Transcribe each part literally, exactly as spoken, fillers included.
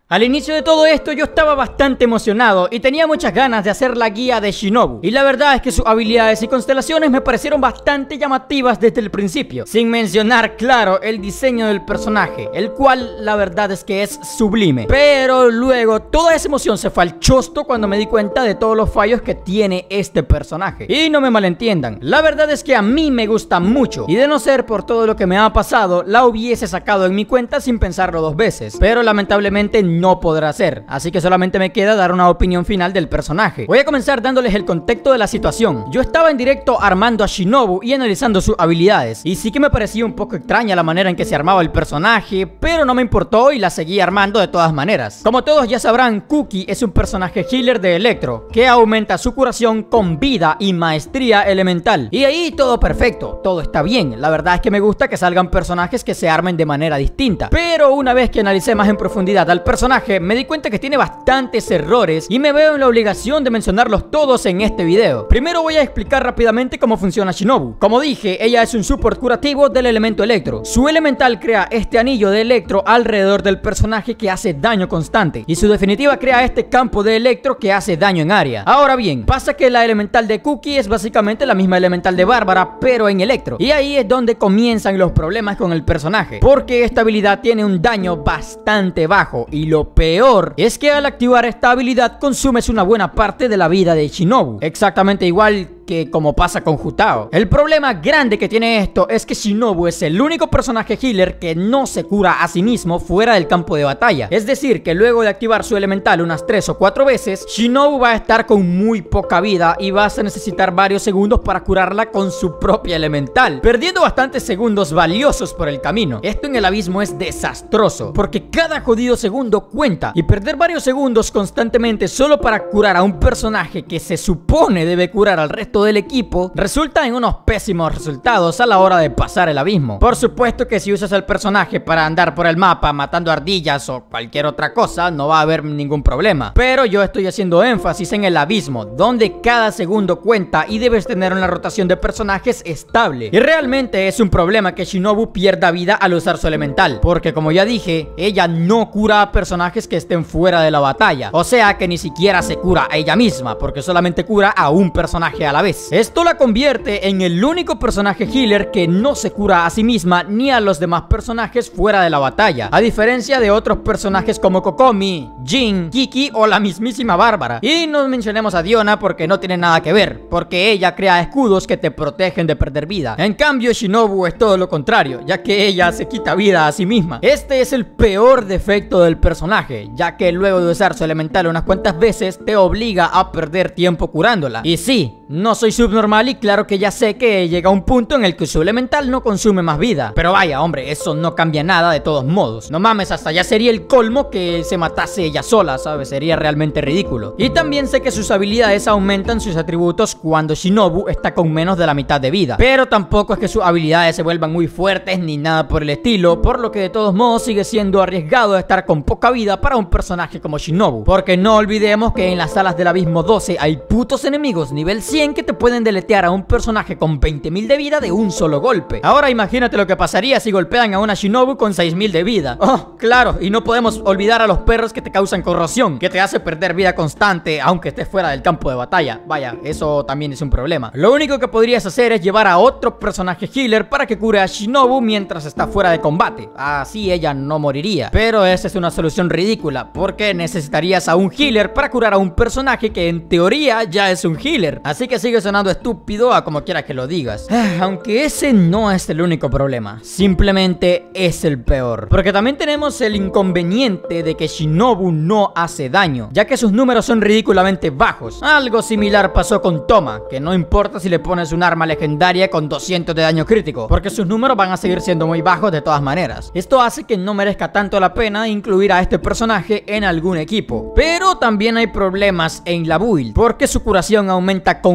Al inicio de todo esto yo estaba bastante emocionado y tenía muchas ganas de hacer la guía de Shinobu. Y la verdad es que sus habilidades y constelaciones me parecieron bastante llamativas desde el principio. Sin mencionar, claro, el diseño del personaje, el cual la verdad es que es sublime. Pero luego toda esa emoción se fue al chosto cuando me di cuenta de todos los fallos que tiene este personaje. Y no me malentiendan, la verdad es que a mí me gusta mucho. Y de no ser por todo lo que me ha pasado, la hubiese sacado en mi cuenta sin pensarlo dos veces. Pero lamentablemente no no podrá ser, así que solamente me queda dar una opinión final del personaje. Voy a comenzar dándoles el contexto de la situación. Yo estaba en directo armando a Shinobu y analizando sus habilidades, y sí que me parecía un poco extraña la manera en que se armaba el personaje, pero no me importó y la seguí armando de todas maneras. Como todos ya sabrán, Kuki es un personaje healer de Electro, que aumenta su curación con vida y maestría elemental, y ahí todo perfecto, todo está bien. La verdad es que me gusta que salgan personajes que se armen de manera distinta, pero una vez que analicé más en profundidad al personaje, me di cuenta que tiene bastantes errores y me veo en la obligación de mencionarlos todos en este video. Primero voy a explicar rápidamente cómo funciona Shinobu. Como dije, ella es un support curativo del elemento electro. Su elemental crea este anillo de electro alrededor del personaje que hace daño constante, y su definitiva crea este campo de electro que hace daño en área. Ahora bien, pasa que la elemental de Kuki es básicamente la misma elemental de Bárbara, pero en electro, y ahí es donde comienzan los problemas con el personaje, porque esta habilidad tiene un daño bastante bajo, y lo Lo peor es que al activar esta habilidad consumes una buena parte de la vida de Shinobu, exactamente igual que como pasa con Jutao. El problema grande que tiene esto es que Shinobu es el único personaje healer que no se cura a sí mismo fuera del campo de batalla. Es decir, que luego de activar su elemental unas tres o cuatro veces, Shinobu va a estar con muy poca vida y vas a necesitar varios segundos para curarla con su propia elemental, perdiendo bastantes segundos valiosos por el camino. Esto en el abismo es desastroso, porque cada jodido segundo cuenta, y perder varios segundos constantemente solo para curar a un personaje que se supone debe curar al resto del equipo resulta en unos pésimos resultados a la hora de pasar el abismo. Por supuesto que si usas el personaje para andar por el mapa matando ardillas o cualquier otra cosa, no va a haber ningún problema, pero yo estoy haciendo énfasis en el abismo, donde cada segundo cuenta y debes tener una rotación de personajes estable. Y realmente es un problema que Shinobu pierda vida al usar su elemental, porque como ya dije, ella no cura a personajes que estén fuera de la batalla, o sea que ni siquiera se cura a ella misma, porque solamente cura a un personaje a la vez. Esto la convierte en el único personaje healer que no se cura a sí misma ni a los demás personajes fuera de la batalla, a diferencia de otros personajes como Kokomi, Jin, Kiki o la mismísima Bárbara. Y no mencionemos a Diona porque no tiene nada que ver, porque ella crea escudos que te protegen de perder vida. En cambio Shinobu es todo lo contrario, ya que ella se quita vida a sí misma. Este es el peor defecto del personaje, ya que luego de usar su elemental unas cuantas veces te obliga a perder tiempo curándola. Y sí, no soy subnormal y claro que ya sé que llega un punto en el que su elemental no consume más vida, pero vaya hombre, eso no cambia nada de todos modos. No mames, hasta ya sería el colmo que se matase ella sola, ¿sabes? Sería realmente ridículo. Y también sé que sus habilidades aumentan sus atributos cuando Shinobu está con menos de la mitad de vida, pero tampoco es que sus habilidades se vuelvan muy fuertes ni nada por el estilo, por lo que de todos modos sigue siendo arriesgado estar con poca vida para un personaje como Shinobu, porque no olvidemos que en las salas del abismo doce hay putos enemigos nivel cien que te pueden deletear a un personaje con veinte mil de vida de un solo golpe. Ahora imagínate lo que pasaría si golpean a una Shinobu con seis mil de vida. Oh, claro, y no podemos olvidar a los perros que te causan corrosión, que te hace perder vida constante aunque estés fuera del campo de batalla. Vaya, eso también es un problema. Lo único que podrías hacer es llevar a otro personaje healer para que cure a Shinobu mientras está fuera de combate. Así ella no moriría. Pero esa es una solución ridícula, porque necesitarías a un healer para curar a un personaje que en teoría ya es un healer. Así que sigue sonando estúpido a como quiera que lo digas. Aunque ese no es el único problema, simplemente es el peor, porque también tenemos el inconveniente de que Shinobu no hace daño, ya que sus números son ridículamente bajos. Algo similar pasó con Toma, que no importa si le pones un arma legendaria con doscientos de daño crítico, porque sus números van a seguir siendo muy bajos de todas maneras. Esto hace que no merezca tanto la pena incluir a este personaje en algún equipo. Pero también hay problemas en la build, porque su curación aumenta con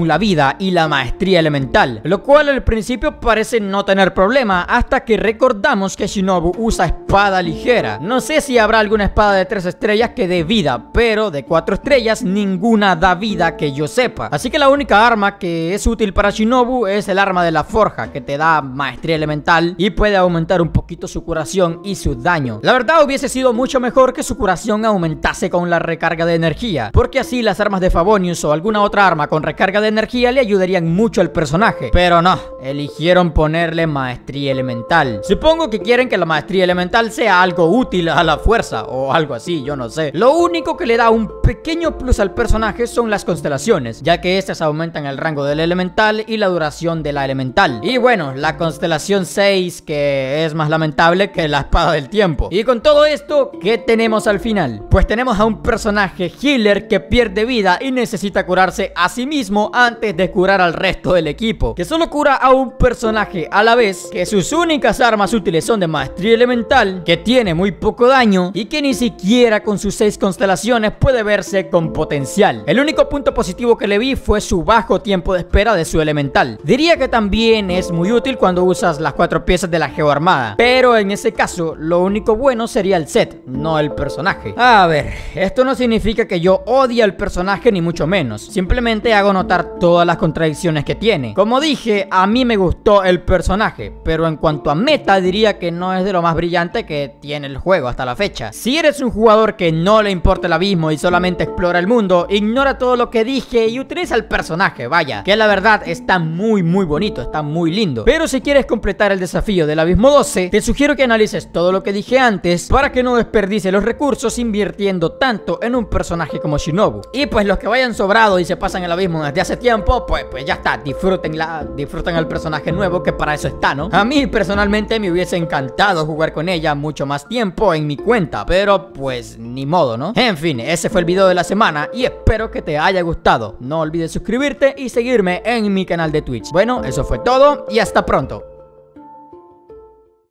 con la vida y la maestría elemental, lo cual al principio parece no tener problema hasta que recordamos que Shinobu usa espada ligera. No sé si habrá alguna espada de tres estrellas que dé vida, pero de cuatro estrellas ninguna da vida que yo sepa. Así que la única arma que es útil para Shinobu es el arma de la forja, que te da maestría elemental y puede aumentar un poquito su curación y su daño. La verdad hubiese sido mucho mejor que su curación aumentase con la recarga de energía, porque así las armas de Favonius o alguna otra arma con recarga de energía le ayudarían mucho al personaje. Pero no, eligieron ponerle maestría elemental. Supongo que quieren que la maestría elemental sea algo útil a la fuerza o algo así, yo no sé. Lo único que le da un pequeño plus al personaje son las constelaciones, ya que estas aumentan el rango del elemental y la duración de la elemental. Y bueno, la constelación seis, que es más lamentable que la espada del tiempo. Y con todo esto, ¿qué tenemos al final? Pues tenemos a un personaje healer que pierde vida y necesita curarse a sí mismo antes de curar al resto del equipo, que solo cura a un personaje a la vez, que sus únicas armas útiles son de maestría elemental, que tiene muy poco daño y que ni siquiera con sus seis constelaciones puede verse con potencial. El único punto positivo que le vi fue su bajo tiempo de espera de su elemental. Diría que también es muy útil cuando usas las cuatro piezas de la geoarmada, pero en ese caso lo único bueno sería el set, no el personaje. A ver, esto no significa que yo odie al personaje ni mucho menos, simplemente hago notar todas las contradicciones que tiene. Como dije, a mí me gustó el personaje, pero en cuanto a meta diría que no es de lo más brillante que tiene el juego hasta la fecha. Si eres un jugador que no le importa el abismo y solamente explora el mundo, ignora todo lo que dije y utiliza el personaje, vaya, que la verdad está muy muy bonito, está muy lindo. Pero si quieres completar el desafío del abismo doce, te sugiero que analices todo lo que dije antes para que no desperdicies los recursos invirtiendo tanto en un personaje como Shinobu. Y pues los que vayan sobrado y se pasan el abismo desde hace tiempo, pues, pues ya está, disfrútenla, disfruten al personaje nuevo, que para eso está, ¿no? A mí personalmente me hubiese encantado jugar con ella mucho más tiempo en mi cuenta, pero pues ni modo, ¿no? En fin, ese fue el video de la semana y espero que te haya gustado. No olvides suscribirte y seguirme en mi canal de Twitch. Bueno, eso fue todo y hasta pronto.